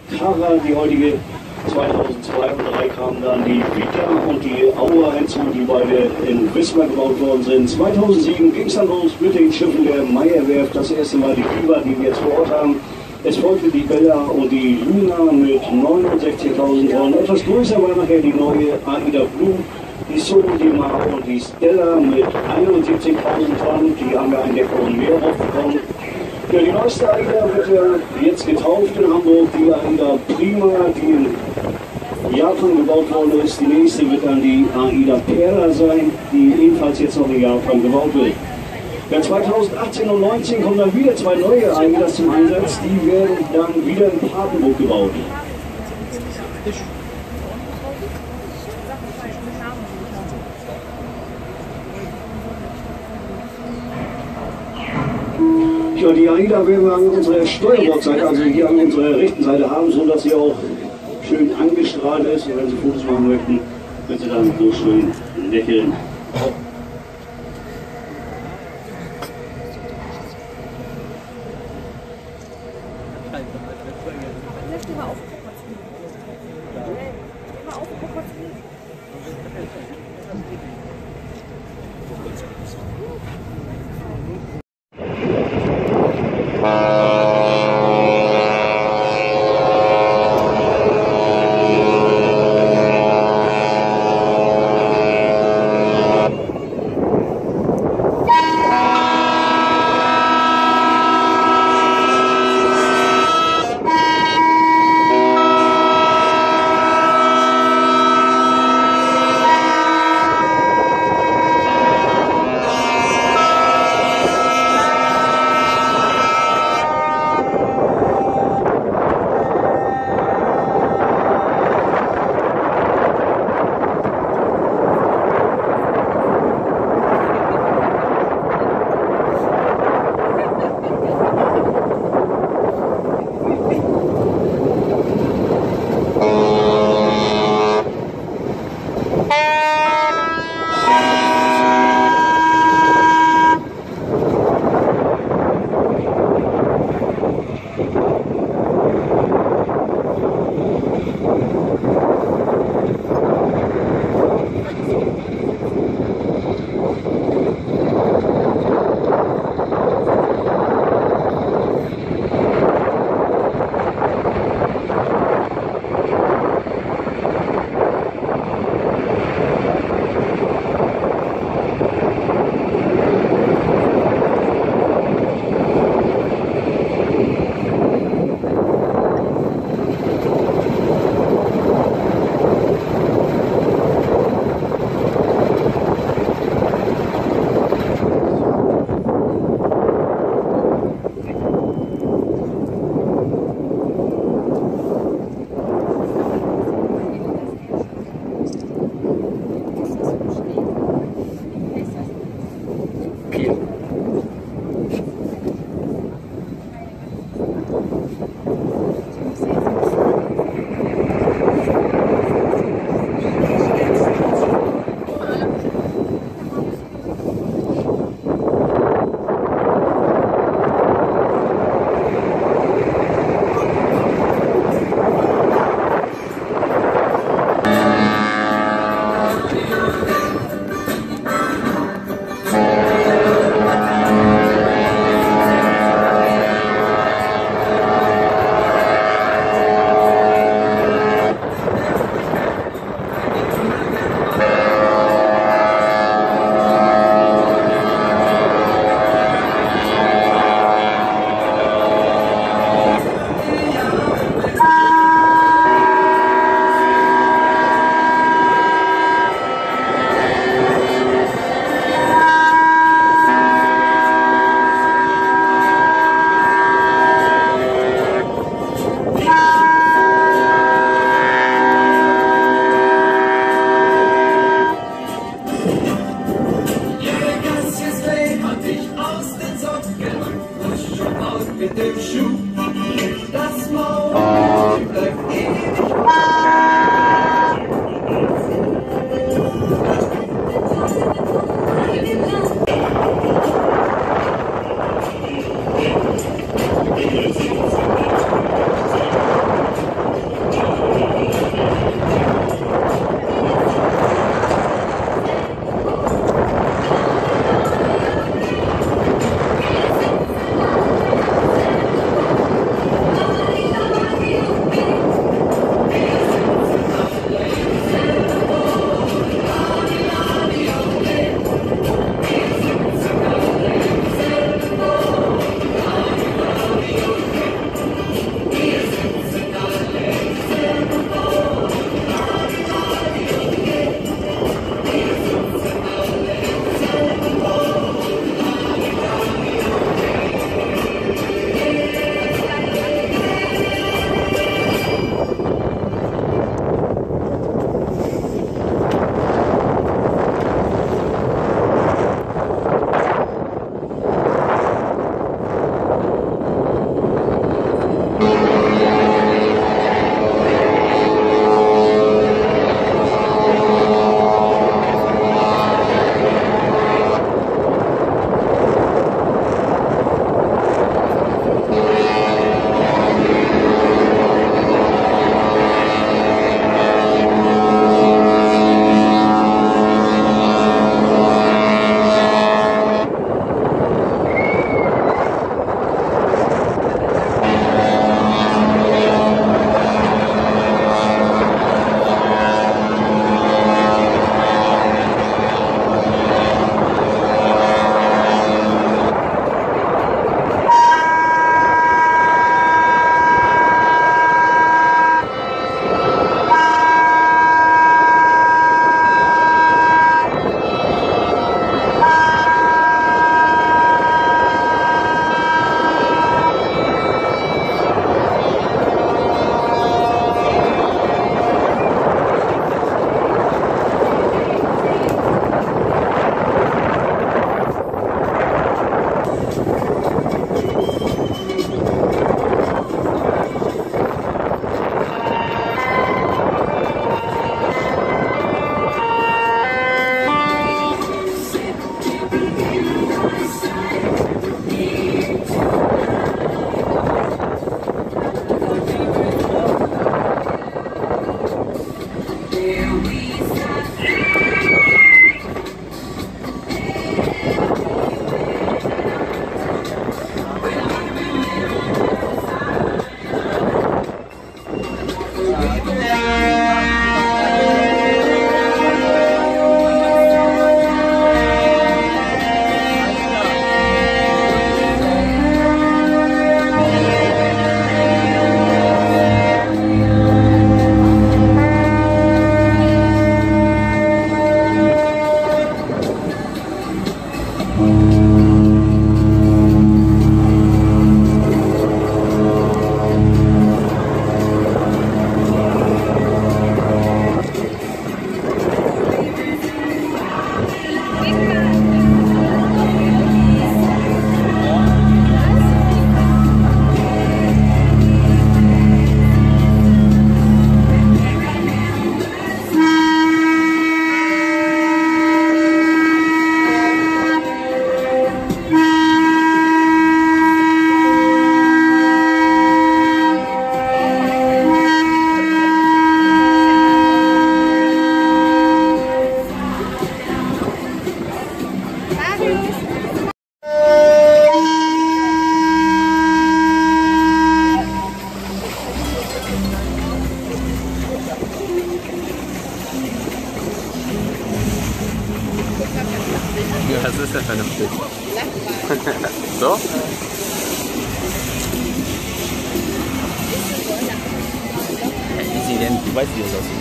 Kara, die heutige 2002 und 2003 kamen dann die Vita und die Aua hinzu, die beide in Wismar gebaut worden sind. 2007 ging es dann los mit den Schiffen der Meierwerft, das erste Mal die Diva, die wir jetzt vor Ort haben. Es folgte die Bella und die Luna mit 69.000 Tonnen. Etwas größer war nachher die neue Aida Blue, die Solima und die Stella mit 71.000 Tonnen. Die haben wir ein Deck und mehr aufbekommen. Ja, die neueste Aida wird ja jetzt getauft in Hamburg, die Aida Prima, die in Japan gebaut worden ist. Die nächste wird dann die Aida Perla sein, die ebenfalls jetzt noch in Japan gebaut wird. Ja, 2018 und 2019 kommen dann wieder zwei neue Aidas zum Einsatz, die werden dann wieder in Papenburg gebaut. Ja, die Aida werden wir an unserer Steuerbordseite, also hier an unserer rechten Seite haben, so dass sie auch schön angestrahlt ist. Und wenn Sie Fotos machen möchten, können Sie dann so schön lächeln. Was ist denn vernünftig? So? Wie sie denn? Du weißt, wie das aussieht.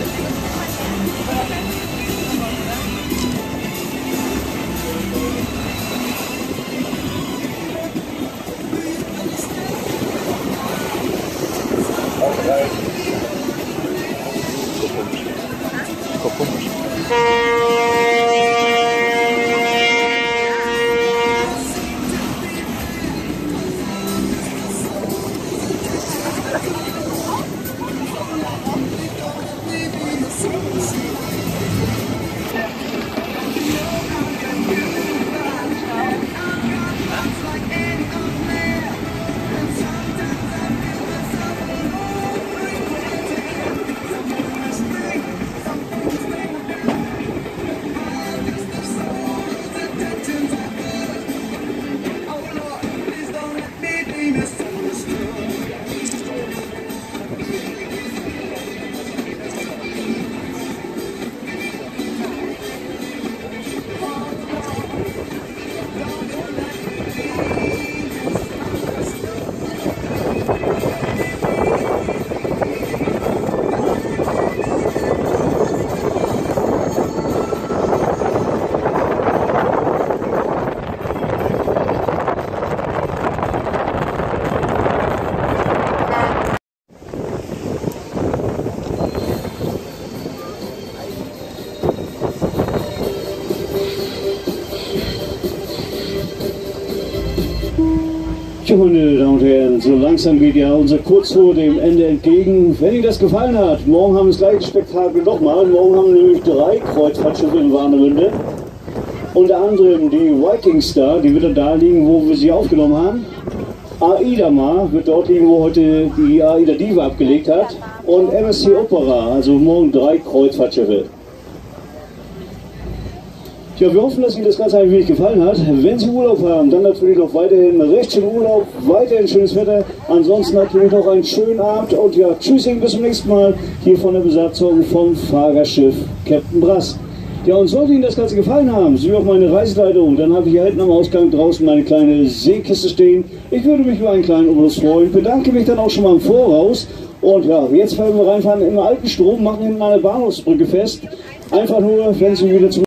Tja, meine Damen und Herren, so langsam geht ja unser Kurztour dem Ende entgegen. Wenn Ihnen das gefallen hat, morgen haben wir das gleiche Spektakel nochmal. Morgen haben wir nämlich 3 Kreuzfahrtschiffe in Warnemünde. Unter anderem die Viking Star, die wird dann da liegen, wo wir sie aufgenommen haben. Aida wird dort liegen, wo heute die AIDAdiva abgelegt hat. Und MSC Opera, also morgen 3 Kreuzfahrtschiffe. Ja, wir hoffen, dass Ihnen das Ganze ein wenig gefallen hat. Wenn Sie Urlaub haben, dann natürlich noch weiterhin recht schönen Urlaub, weiterhin schönes Wetter. Ansonsten natürlich noch einen schönen Abend und ja, tschüssing, bis zum nächsten Mal hier von der Besatzung vom Fahrgastschiff Captain Brass. Ja, und sollte Ihnen das Ganze gefallen haben, Sie auch meine Reiseleitung, dann habe ich hier hinten am Ausgang draußen meine kleine Seekiste stehen. Ich würde mich über einen kleinen Obolus freuen, bedanke mich dann auch schon mal im Voraus. Und ja, jetzt werden wir reinfahren im alten Strom, machen hinten an der Bahnhofsbrücke fest. Einfach nur, wenn Sie wieder zum